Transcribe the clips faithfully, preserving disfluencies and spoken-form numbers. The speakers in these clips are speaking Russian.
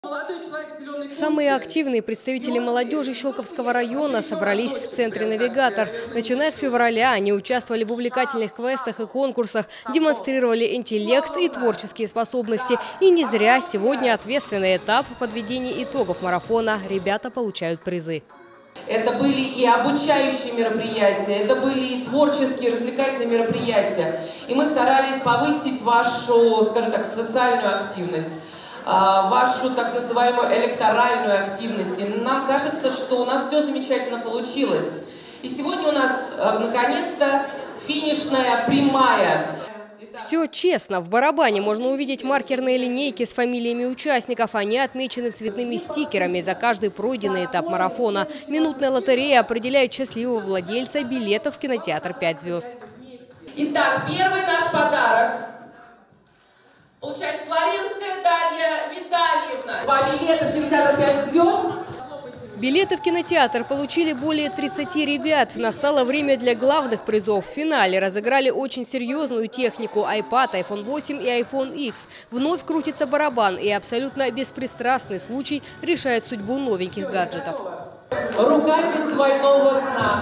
Самые активные представители молодежи Щелковского района собрались в центре «Навигатор». Начиная с февраля они участвовали в увлекательных квестах и конкурсах, демонстрировали интеллект и творческие способности. И не зря сегодня ответственный этап подведения итогов марафона. Ребята получают призы. Это были и обучающие мероприятия, это были и творческие, развлекательные мероприятия. И мы старались повысить вашу, скажем так, социальную активность, вашу так называемую электоральную активность. И нам кажется, что у нас все замечательно получилось. И сегодня у нас, наконец-то, финишная прямая. Все честно. В барабане можно увидеть маркерные линейки с фамилиями участников. Они отмечены цветными стикерами за каждый пройденный этап марафона. Минутная лотерея определяет счастливого владельца билетов в кинотеатр «Пять звезд». Итак, первый наш подарок получает Сваринская Дарья Витальевна. Два билета в кинотеатр «Пять звезд». Билеты в кинотеатр получили более тридцати ребят. Настало время для главных призов. В финале разыграли очень серьезную технику – iPad, айфон восемь и айфон икс. Вновь крутится барабан, и абсолютно беспристрастный случай решает судьбу новеньких гаджетов. Рука без двойного дна.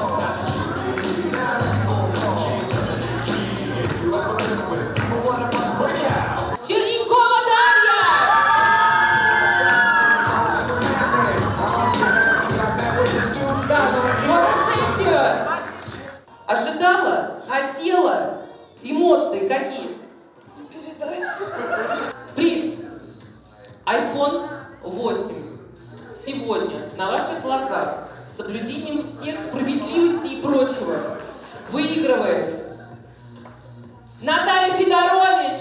Ожидала, хотела, эмоции какие? Не передать. Приз. айфон восемь. Сегодня на ваших глазах, с соблюдением всех справедливости и прочего, выигрывает Наталья Федорович.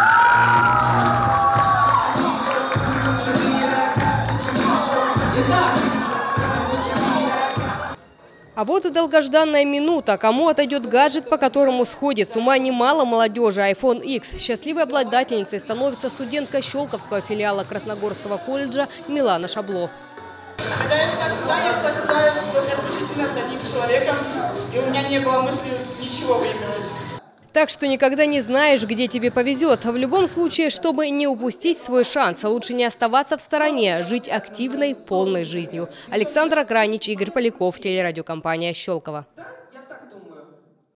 Итак. А вот и долгожданная минута. Кому отойдет гаджет, по которому сходит с ума немало молодежи – айфон икс. Счастливой обладательницей становится студентка Щелковского филиала Красногорского колледжа Милана Шабло. Когда я шла сюда, я шла сюда только исключительно с одним человеком, и у меня не было мысли ничего выигрывать. Так что никогда не знаешь, где тебе повезет. В любом случае, чтобы не упустить свой шанс, лучше не оставаться в стороне, жить активной, полной жизнью. Александра Кранич, Игорь Поляков, телерадиокомпания «Щелково».